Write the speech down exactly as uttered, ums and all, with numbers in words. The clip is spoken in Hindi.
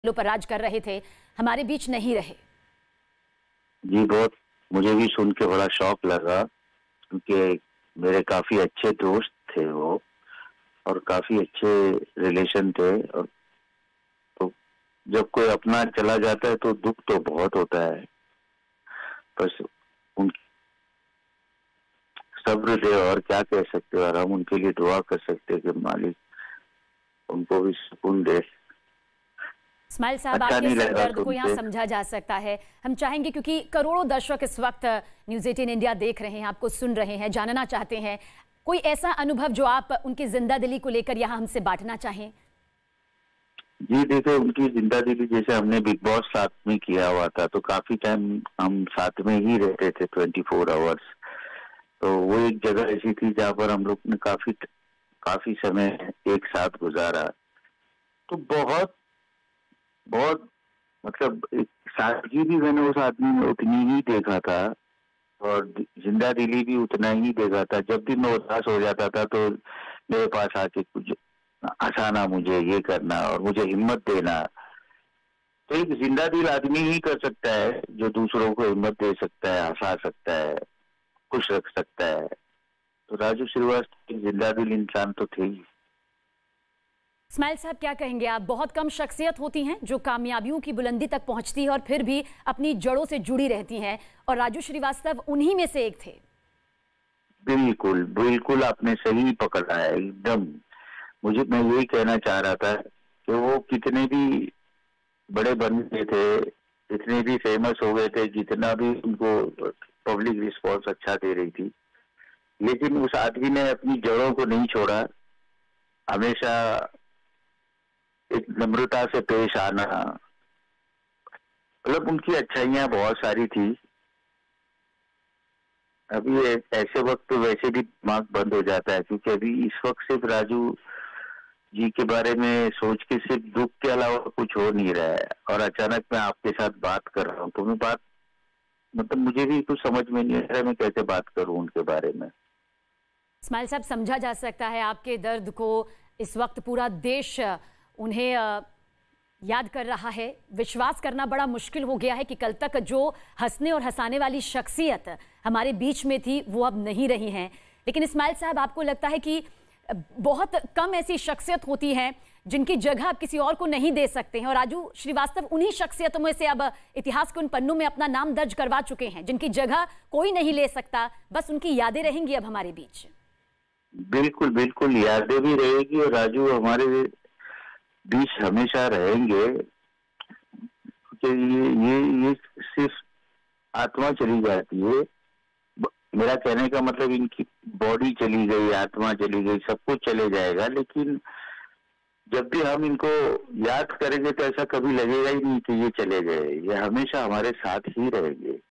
पर राज कर रहे थे, हमारे बीच नहीं रहे। जी, बहुत मुझे भी सुन के बड़ा शौक लगा, क्योंकि मेरे काफ़ी अच्छे दोस्त थे वो और काफ़ी अच्छे रिलेशन थे। और तो जब कोई अपना चला जाता है तो दुःख तो बहुत होता है। बस उन सब्र से और क्या कह सकते हैं, और हम उनके लिए दुआ कर सकते हैं कि मालिक उनको भी सुकून दे। इस्माइल साहब, अच्छा आपके नहीं इस लगा दर्द को सुन यहाँ के। समझा जा सकता है। हम चाहेंगे, क्योंकि करोड़ों दर्शक इस वक्त न्यूज़ एटीन इंडिया देख रहे हैं, आपको सुन रहे हैं, जानना चाहते हैं, कोई ऐसा अनुभव जो आप उनकी जिंदा दिली को लेकर यहाँ हमसे बांटना चाहें। जी देखिए, उनकी जिंदा दिली जैसे हमने बिग बॉस साथ में किया हुआ था, तो काफी टाइम हम साथ में ही रहते थे, ट्वेंटी फोर आवर्स। तो वो एक जगह ऐसी थी जहाँ पर हम लोग ने काफी काफी समय एक साथ गुजारा। तो बहुत बहुत मतलब एक सादगी भी मैंने उस आदमी में उतनी ही देखा था, और जिंदा दिली भी उतना ही देखा था। जब भी मैं उदास हो जाता था तो मेरे पास आके कुछ हंसाना, मुझे ये करना और मुझे हिम्मत देना। तो एक जिंदा दिल आदमी ही कर सकता है जो दूसरों को हिम्मत दे सकता है, हंसा सकता है, खुश रख सकता है। तो राजू श्रीवास्तव एक जिंदा दिल इंसान तो थे ही। इस्माइल साहब, क्या कहेंगे आप? बहुत कम शख्सियत होती हैं जो कामयाबियों की बुलंदी तक पहुंचती है और फिर भी अपनी जड़ों से जुड़ी रहती हैं, और राजू श्रीवास्तव उन्हीं में से एक थे। बिल्कुल बिल्कुल, आपने सही पकड़ा है एकदम। मुझे मैं यही कहना चाह रहा था कि वो कितने भी बड़े बन गए थे, इतने भी फेमस हो गए थे, जितना भी उनको पब्लिक रिस्पॉन्स अच्छा दे रही थी, लेकिन उस आदमी ने अपनी जड़ों को नहीं छोड़ा। हमेशा एक नम्रता से पेश आना, मतलब उनकी अच्छाइयां बहुत सारी थी। अभी ऐसे वक्त तो वैसे भी दिमाग बंद हो जाता है, क्योंकि अभी इस वक्त सिर्फ राजू जी के बारे में सोच के सिर्फ दुख के अलावा कुछ हो नहीं रहा है। और अचानक मैं आपके साथ बात कर रहा हूँ तो मैं बात मतलब मुझे भी कुछ समझ में नहीं आ रहा है मैं कैसे बात करूँ उनके बारे में। इस्माइल साहब, समझा जा सकता है आपके दर्द को। इस वक्त पूरा देश उन्हें याद कर रहा है। विश्वास करना बड़ा मुश्किल हो गया है कि कल तक जो हंसने और हंसाने वाली शख्सियत हमारे बीच में थी वो अब नहीं रही हैं। लेकिन इस्माइल साहब, आपको लगता है कि बहुत कम ऐसी शख्सियत होती हैं जिनकी जगह आप किसी और को नहीं दे सकते हैं, और राजू श्रीवास्तव उन्हीं शख्सियतों में से अब इतिहास के उन पन्नों में अपना नाम दर्ज करवा चुके हैं जिनकी जगह कोई नहीं ले सकता। बस उनकी यादें रहेंगी अब हमारे बीच। बिल्कुल बिल्कुल, यादें भी रहेगी और राजू हमारे बीच हमेशा रहेंगे। कि ये ये ये सिर्फ आत्मा चली जाती है। मेरा कहने का मतलब इनकी बॉडी चली गई, आत्मा चली गई, सब कुछ चले जाएगा, लेकिन जब भी हम इनको याद करेंगे तो ऐसा कभी लगेगा ही नहीं कि ये चले गए। ये हमेशा हमारे साथ ही रहेंगे।